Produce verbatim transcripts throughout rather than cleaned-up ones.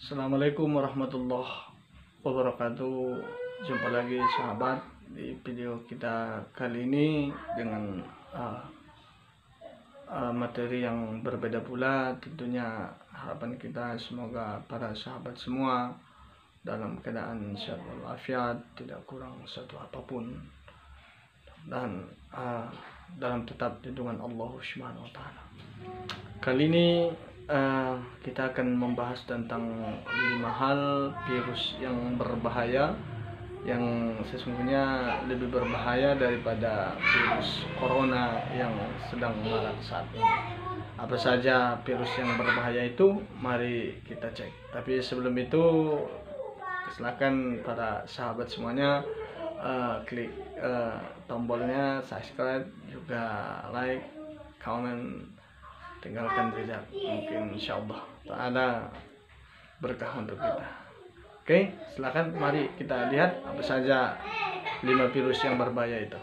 Assalamualaikum warahmatullahi wabarakatuh. Jumpa lagi sahabat di video kita kali ini dengan uh, uh, materi yang berbeda pula. Tentunya harapan kita semoga para sahabat semua dalam keadaan sehat walafiat, tidak kurang satu apapun, dan uh, dalam tetap lindungan Allah Subhanahu wa taala. Kali ini uh, kita akan membahas tentang lima hal virus yang berbahaya, yang sesungguhnya lebih berbahaya daripada virus corona yang sedang marak saat ini. Apa saja virus yang berbahaya itu? Mari kita cek. Tapi sebelum itu, silakan para sahabat semuanya uh, klik uh, tombolnya subscribe, juga like, comment, tinggalkan jejak. Mungkin insyaallah ta'ala berkah untuk kita. Oke, silakan mari kita lihat apa saja lima virus yang berbahaya itu.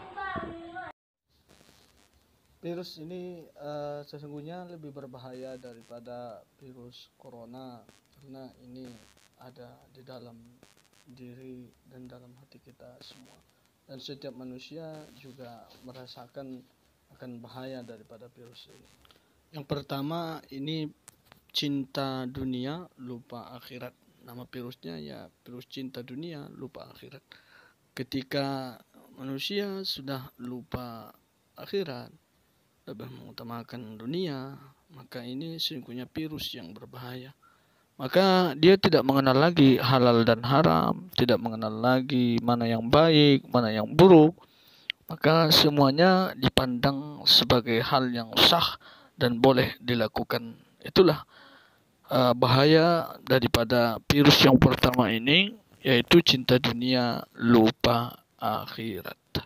Virus ini uh, sesungguhnya lebih berbahaya daripada virus corona, karena ini ada di dalam diri dan dalam hati kita semua, dan setiap manusia juga merasakan akan bahaya daripada virus ini. Yang pertama, ini cinta dunia lupa akhirat. Nama virusnya ya virus cinta dunia lupa akhirat. Ketika manusia sudah lupa akhirat, lebih mengutamakan dunia, maka ini sesungguhnya virus yang berbahaya. Maka dia tidak mengenal lagi halal dan haram, tidak mengenal lagi mana yang baik, mana yang buruk. Maka semuanya dipandang sebagai hal yang sah dan boleh dilakukan. Itulah uh, bahaya daripada virus yang pertama ini, yaitu cinta dunia lupa akhirat.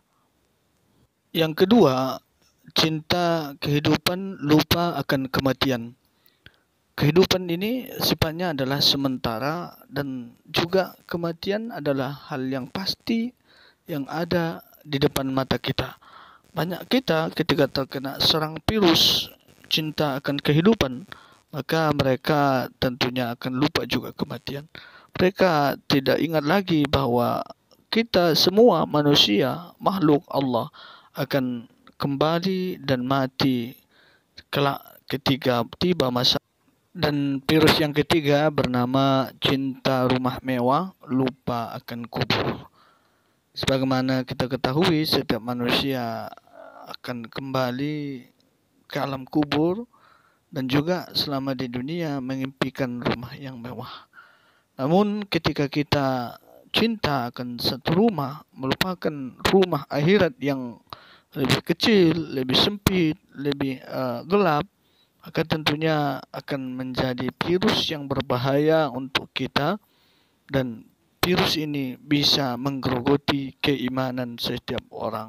Yang kedua, cinta kehidupan lupa akan kematian. Kehidupan ini sifatnya adalah sementara, dan juga kematian adalah hal yang pasti yang ada di depan mata kita. Banyak kita ketika terkena serang virus cinta akan kehidupan, maka mereka tentunya akan lupa juga kematian. Mereka tidak ingat lagi bahwa kita semua manusia, makhluk Allah, akan kembali dan mati kelak ketika tiba masa. Dan virus yang ketiga bernama cinta rumah mewah lupa akan kubur. Sebagaimana kita ketahui, setiap manusia akan kembali ke alam kubur, dan juga selama di dunia mengimpikan rumah yang mewah. Namun ketika kita cinta akan satu rumah, melupakan rumah akhirat yang lebih kecil, lebih sempit, lebih uh, gelap, maka tentunya akan menjadi virus yang berbahaya untuk kita, dan virus ini bisa menggerogoti keimanan setiap orang.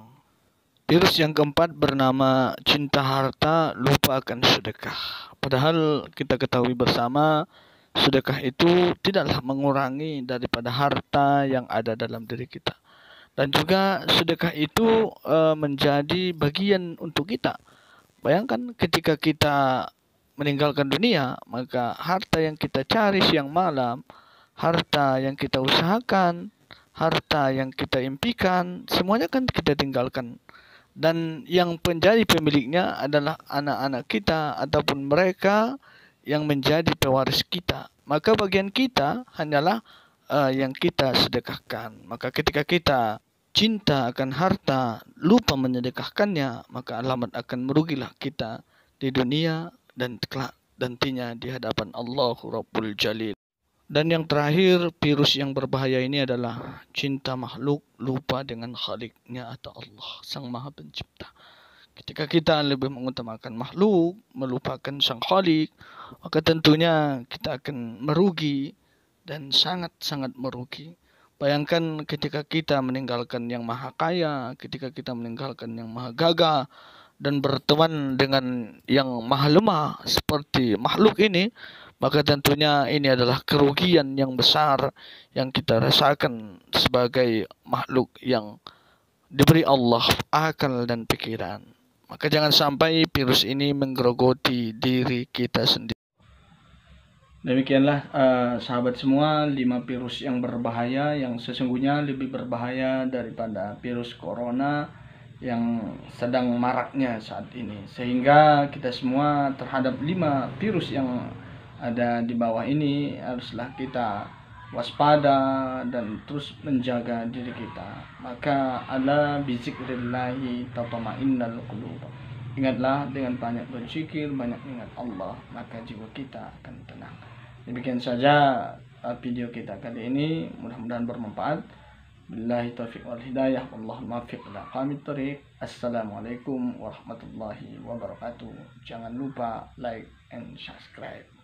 Virus yang keempat bernama cinta harta lupa akan sedekah. Padahal kita ketahui bersama, sedekah itu tidaklah mengurangi daripada harta yang ada dalam diri kita. Dan juga sedekah itu uh, menjadi bagian untuk kita. Bayangkan ketika kita meninggalkan dunia, maka harta yang kita cari siang malam, harta yang kita usahakan, harta yang kita impikan, semuanya kan kita tinggalkan. Dan yang menjadi pemiliknya adalah anak-anak kita ataupun mereka yang menjadi pewaris kita. Maka bagian kita hanyalah uh, yang kita sedekahkan. Maka ketika kita cinta akan harta, lupa menyedekahkannya, maka alamat akan merugilah kita di dunia dan kelak nantinya di hadapan Allahu Rabbul Jalil. Dan yang terakhir, virus yang berbahaya ini adalah cinta makhluk lupa dengan Khaliknya atau Allah, Sang Maha Pencipta. Ketika kita lebih mengutamakan makhluk, melupakan Sang Khalik, maka tentunya kita akan merugi dan sangat-sangat merugi. Bayangkan ketika kita meninggalkan yang maha kaya, ketika kita meninggalkan yang maha gagah, dan berteman dengan yang maha lemah seperti makhluk ini, maka tentunya ini adalah kerugian yang besar yang kita rasakan sebagai makhluk yang diberi Allah akal dan pikiran. Maka jangan sampai virus ini menggerogoti diri kita sendiri. Demikianlah uh, sahabat semua, lima virus yang berbahaya yang sesungguhnya lebih berbahaya daripada virus corona yang sedang maraknya saat ini. Sehingga kita semua terhadap lima virus yang ada di bawah ini haruslah kita waspada dan terus menjaga diri kita. Maka ala bizikrillahi tatma'innal qulub. Ingatlah, dengan banyak berzikir, banyak ingat Allah, maka jiwa kita akan tenang. Demikian saja video kita kali ini, mudah-mudahan bermanfaat. Billahi taufiq wal hidayah, wallahul muwaffiq ila aqwamit thoriq. Assalamualaikum warahmatullahi wabarakatuh. Jangan lupa like and subscribe.